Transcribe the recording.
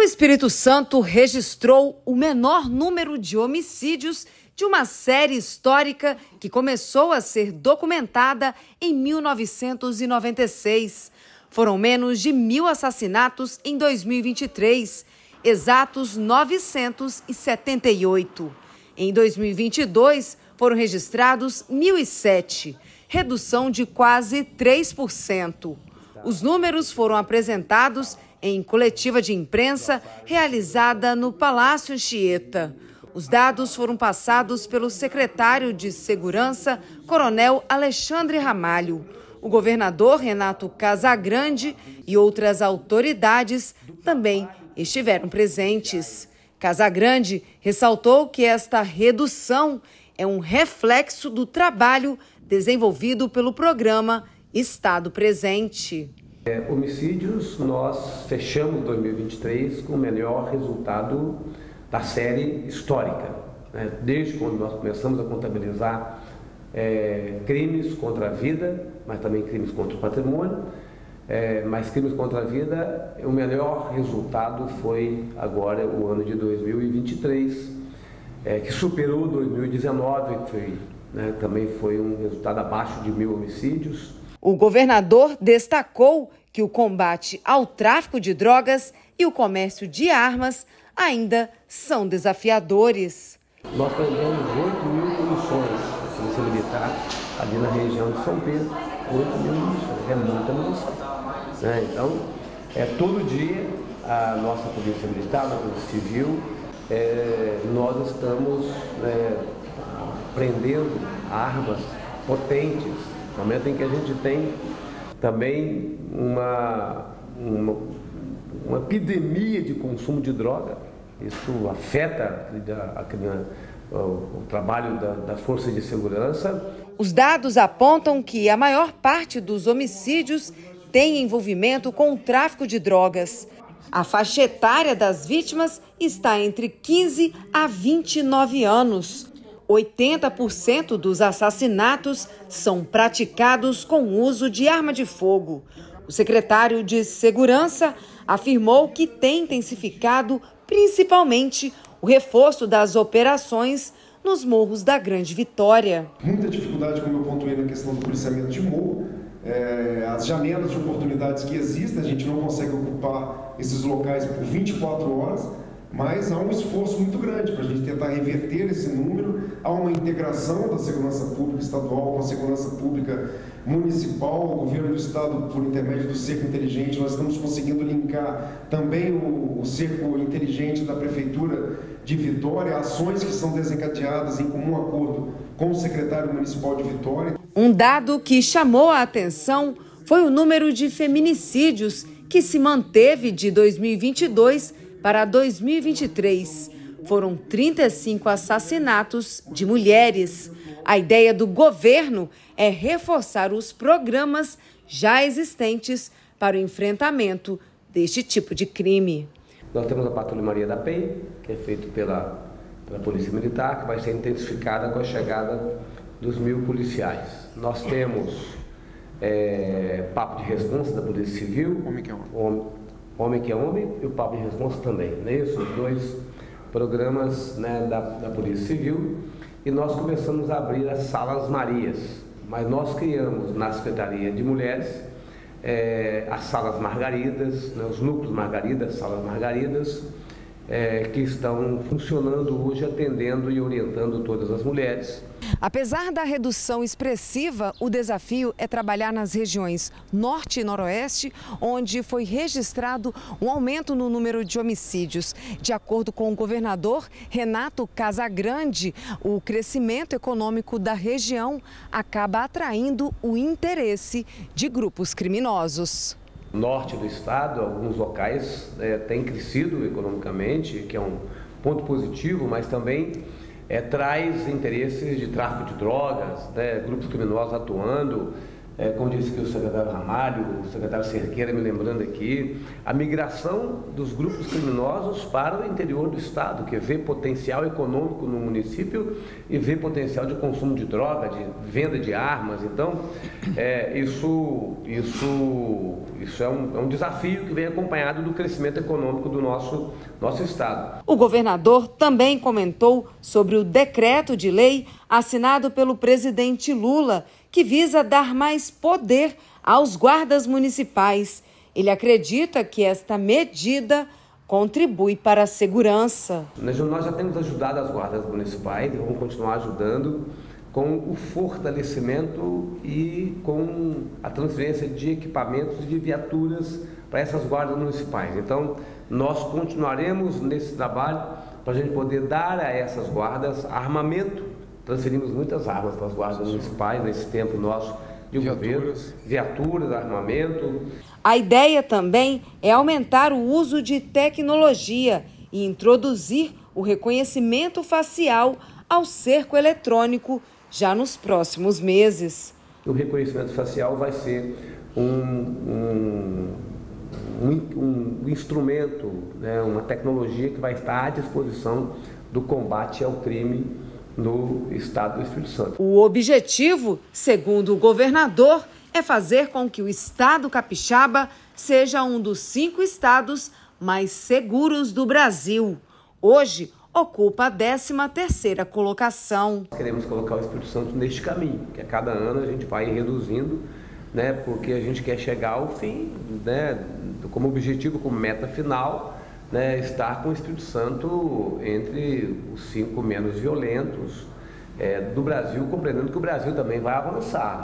Espírito Santo registrou o menor número de homicídios de uma série histórica que começou a ser documentada em 1996. Foram menos de 1.000 assassinatos em 2023, exatos 978. Em 2022, foram registrados 1.007, redução de quase 3%. Os números foram apresentados em coletiva de imprensa realizada no Palácio Anchieta. Os dados foram passados pelo secretário de Segurança, Coronel Alexandre Ramalho. O governador Renato Casagrande e outras autoridades também estiveram presentes. Casagrande ressaltou que esta redução é um reflexo do trabalho desenvolvido pelo programa Estado Presente. Homicídios, nós fechamos 2023 com o melhor resultado da série histórica, né? Desde quando nós começamos a contabilizar crimes contra a vida, mas também crimes contra o patrimônio, mas crimes contra a vida, o melhor resultado foi agora o ano de 2023, que superou 2019, que foi, né, também foi um resultado abaixo de 1.000 homicídios. O governador destacou que o combate ao tráfico de drogas e o comércio de armas ainda são desafiadores. Nós prendemos 8.000 munições da Polícia Militar ali na região de São Pedro. 8.000 munições, é muita munição, né? Então, todo dia a nossa Polícia Militar, a Polícia Civil, nós estamos prendendo armas potentes, no momento em que a gente tem também uma epidemia de consumo de droga. Isso afeta o trabalho das forças de segurança. Os dados apontam que a maior parte dos homicídios tem envolvimento com o tráfico de drogas. A faixa etária das vítimas está entre 15 a 29 anos. 80% dos assassinatos são praticados com o uso de arma de fogo. O secretário de Segurança afirmou que tem intensificado principalmente o reforço das operações nos morros da Grande Vitória. Muita dificuldade, como eu pontuei na questão do policiamento de morro, as janelas de oportunidades que existem, a gente não consegue ocupar esses locais por 24 horas, mas há um esforço muito grande para a gente tentar reverter esse número. Há uma integração da segurança pública estadual com a segurança pública municipal, o governo do estado, por intermédio do cerco inteligente, nós estamos conseguindo linkar também o cerco inteligente da prefeitura de Vitória, ações que são desencadeadas em comum acordo com o secretário municipal de Vitória. Um dado que chamou a atenção foi o número de feminicídios, que se manteve de 2022 para 2023. Foram 35 assassinatos de mulheres. A ideia do governo é reforçar os programas já existentes para o enfrentamento deste tipo de crime. Nós temos a Patrulha Maria da Penha, que é feita pela Polícia Militar, que vai ser intensificada com a chegada dos 1.000 policiais. Nós temos papo de responsa da Polícia Civil, homem que é homem e o papo de responsa também, não é isso? Os dois programas, né, da Polícia Civil, e nós começamos a abrir as Salas Marias, mas nós criamos na Secretaria de Mulheres as Salas Margaridas, né, os núcleos Margaridas, Salas Margaridas, que estão funcionando hoje, atendendo e orientando todas as mulheres. Apesar da redução expressiva, o desafio é trabalhar nas regiões Norte e Noroeste, onde foi registrado um aumento no número de homicídios. De acordo com o governador Renato Casagrande, o crescimento econômico da região acaba atraindo o interesse de grupos criminosos. Norte do estado, alguns locais têm crescido economicamente, que é um ponto positivo, mas também traz interesses de tráfico de drogas, né, grupos criminosos atuando, como disse aqui o secretário Ramalho, o secretário Cerqueira me lembrando aqui, a migração dos grupos criminosos para o interior do estado, que vê potencial econômico no município e vê potencial de consumo de droga, de venda de armas. Então, isso é um desafio que vem acompanhado do crescimento econômico do nosso estado. O governador também comentou sobre o decreto de lei assinado pelo presidente Lula, que visa dar mais poder aos guardas municipais. Ele acredita que esta medida contribui para a segurança. Nós já temos ajudado as guardas municipais e vamos continuar ajudando com o fortalecimento e com a transferência de equipamentos e de viaturas para essas guardas municipais. Então, nós continuaremos nesse trabalho para a gente poder dar a essas guardas armamento. Transferimos muitas armas para as guardas municipais nesse tempo nosso de governo, viaturas, armamento. A ideia também é aumentar o uso de tecnologia e introduzir o reconhecimento facial ao cerco eletrônico já nos próximos meses. O reconhecimento facial vai ser um instrumento, né, uma tecnologia que vai estar à disposição do combate ao crime no estado do Espírito Santo. O objetivo, segundo o governador, é fazer com que o estado capixaba seja um dos 5 estados mais seguros do Brasil. Hoje, ocupa a 13ª colocação. Queremos colocar o Espírito Santo neste caminho, que a cada ano a gente vai reduzindo, né, porque a gente quer chegar ao fim, né, como objetivo, como meta final, né, estar com o Espírito Santo entre os 5 menos violentos do Brasil, compreendendo que o Brasil também vai avançar.